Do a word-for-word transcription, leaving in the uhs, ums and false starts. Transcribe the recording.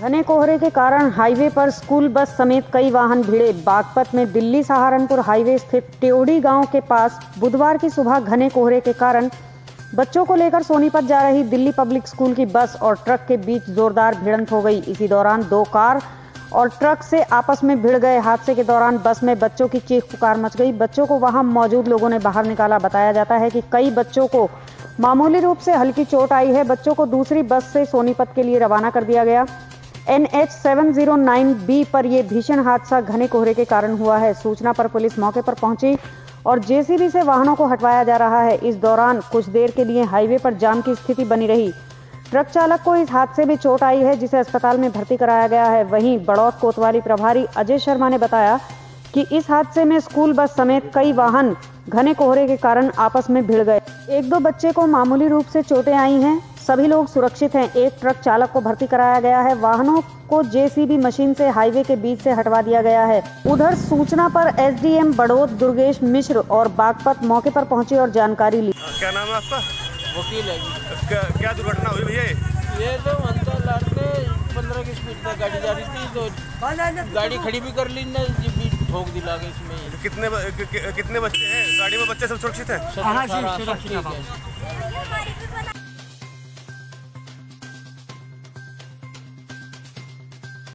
घने कोहरे के कारण हाईवे पर स्कूल बस समेत कई वाहन भिड़े। बागपत में दिल्ली सहारनपुर हाईवे स्थित टेवड़ी गांव के पास बुधवार की सुबह घने कोहरे के कारण बच्चों को लेकर सोनीपत जा रही दिल्ली पब्लिक स्कूल की बस और ट्रक के बीच जोरदार भिड़ंत हो गई। इसी दौरान दो कार और ट्रक से आपस में भिड़ गए। हादसे के दौरान बस में बच्चों की चीख पुकार मच गई। बच्चों को वहां मौजूद लोगों ने बाहर निकाला। बताया जाता है कि कई बच्चों को मामूली रूप से हल्की चोट आई है। बच्चों को दूसरी बस से सोनीपत के लिए रवाना कर दिया गया। एन एच सात सौ नौ बी पर यह भीषण हादसा घने कोहरे के कारण हुआ है। सूचना पर पुलिस मौके पर पहुंची और जे सी बी से वाहनों को हटवाया जा रहा है। इस दौरान कुछ देर के लिए हाईवे पर जाम की स्थिति बनी रही। ट्रक चालक को इस हादसे में चोट आई है, जिसे अस्पताल में भर्ती कराया गया है। वहीं बड़ौत कोतवाली प्रभारी अजय शर्मा ने बताया कि इस हादसे में स्कूल बस समेत कई वाहन घने कोहरे के कारण आपस में भिड़ गए। एक दो बच्चे को मामूली रूप से चोटें आई हैं। सभी लोग सुरक्षित हैं। एक ट्रक चालक को भर्ती कराया गया है। वाहनों को जे सी बी मशीन से हाईवे के बीच से हटवा दिया गया है। उधर सूचना पर S D M Baraut Durgesh Mishra और बागपत मौके पर पहुंचे और जानकारी ली। क्या नाम है आपका? वकील है जी। क्या, क्या दुर्घटना हुई भैया? ये तो अंतर लड़के पंद्रह की स्पीड में गाड़ी जा रही थी, तो गाड़ी खड़ी भी कर ली ना, जी ठोक दिला गई इसमें। कितने ब, कि, कि, कितने बच्चे हैं गाड़ी में? बच्चे सब सुरक्षित हैं? सब, सारा, सब ठीक है।